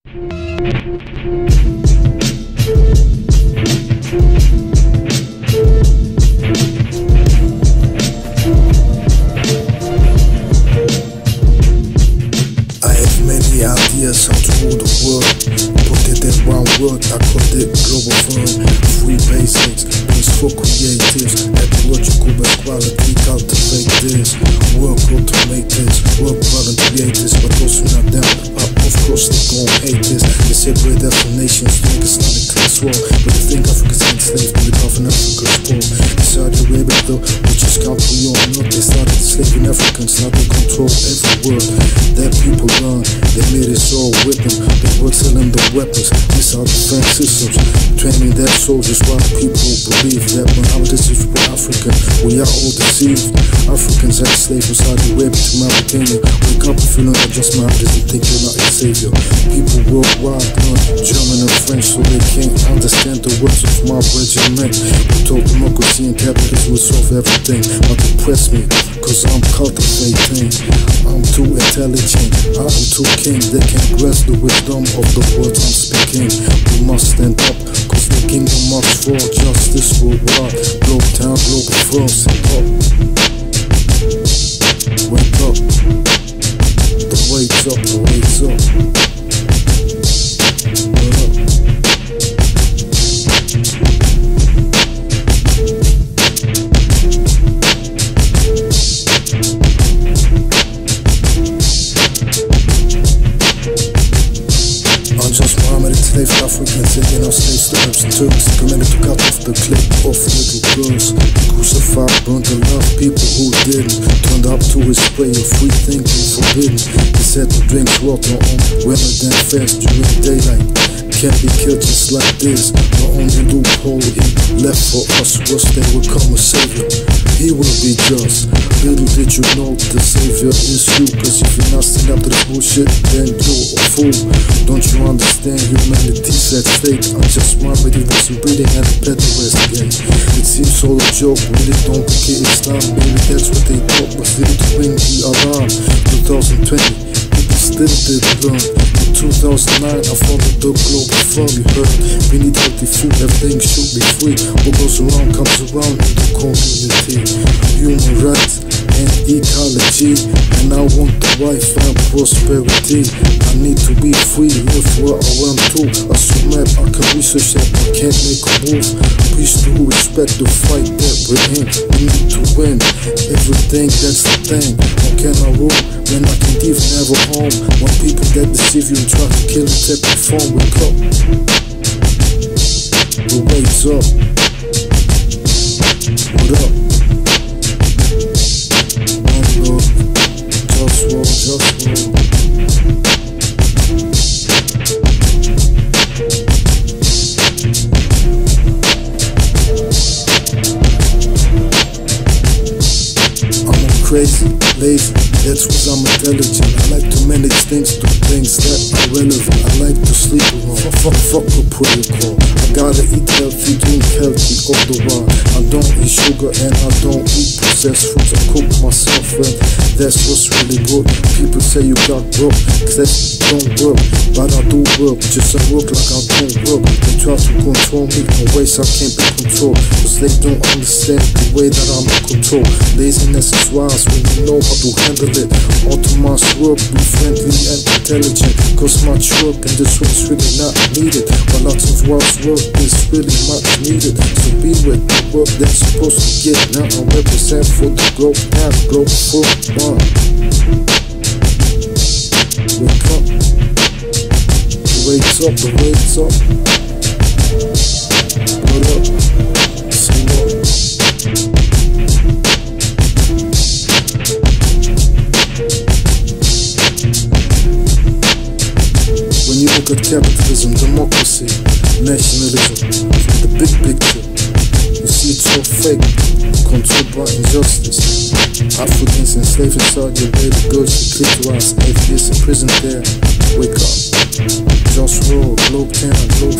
Ideas how to rule the world. Put it in one word, I called it Globalfirm. Free basics, peaceful creatives, ecological best quality, cultivate this. Work automate this, work voluntariate this. But those who not down, of course they gon' hate this. They separate nations to make Islamic class war. But they think Africa's enslaved, but they're often Africa's poor. Saudi Arabia though, which is country we all know, they started enslaving Africans, now they control every world. Their people run, they made it all with them. They were selling the weapons, these are defense systems, training their soldiers while people believe that nowadays if we're African, we are all deceived. Africans enslaved from Saudi Arabia to Mauritania. Wake up if you're not just Mohammedans and think you're not a savior. People worldwide learn German and French so they can't understand the words of my regiment. We told democracy and capitalism would solve everything, but they press me, cause I'm cultivating. I'm too intelligent, I'm too king. They can't grasp the wisdom of the words I'm speaking. We must stand up, cause the kingdom must fall. Justice worldwide, globe town, global firm. Sit up, wake up. The wait's up, the wait's up. Enslaved Africans, taking our slaves to Arabs and Turks, committed to cut off the clip of little girls. Crucified, burned to love people who didn't. Turned up to his way of free thinking forbidden. He said to drink water on women then fast during daylight. Can't be killed just like this. The only loophole he left for us was they would come a savior. He will be just. Little did you know the savior is you. Cause if you're not standing up to this bullshit, then you're a fool. Don't you understand humanity's at stake? I just want but it wasn't breeding and the better West again. It seems all a joke, really don't think it's time. Maybe that's what they thought was it to ring the alarm. 2020, people still didn't learn. In 2009, I founded the Globalfirm. You heard, we need healthy food, everything should be free. What goes around comes around in the community. Human rights and ecology, and I want the wife and prosperity. I need to be free, live where I want to. Assume I can research that I can't make a move. Please do respect the fight that we're in. We need to win everything, that's the thing. How can I rule when I can't even have a home? When people that deceive you and try to kill you take your phone. Wake up, the wait's up. What up? JustWar, JustWar. I'm crazy, lazy, that's cause I'm intelligent. I like to manage things, do things that are relevant. I like to sleep alone, fuck the protocol. I gotta eat healthy, drink healthy all the while. I don't eat sugar and I don't eat processed foods. I cook myself and that's what's really good. People say you got broke, cause that don't work. But I do work, just I work like I don't work. They try to control me in ways I can't be controlled, cause they don't understand the way that I'm in control. Laziness is wise when you know how to handle it. Autonomous work, be friendly and intelligent. Cause much work and this one's really not needed, but lots of wise work is really much needed. So be with the work that's supposed to get. Now I represent for the growth path, Globalfirm. Wake up, the wait's up, the wait's up. What up, say what? When you look at capitalism, democracy, nationalism, from the big picture, you see it's so fake, controlled by injustice. Africans enslaved in Saudi Arabia, girls with clitoris, atheists in prison there. Wake up, JustWar, globe town, globe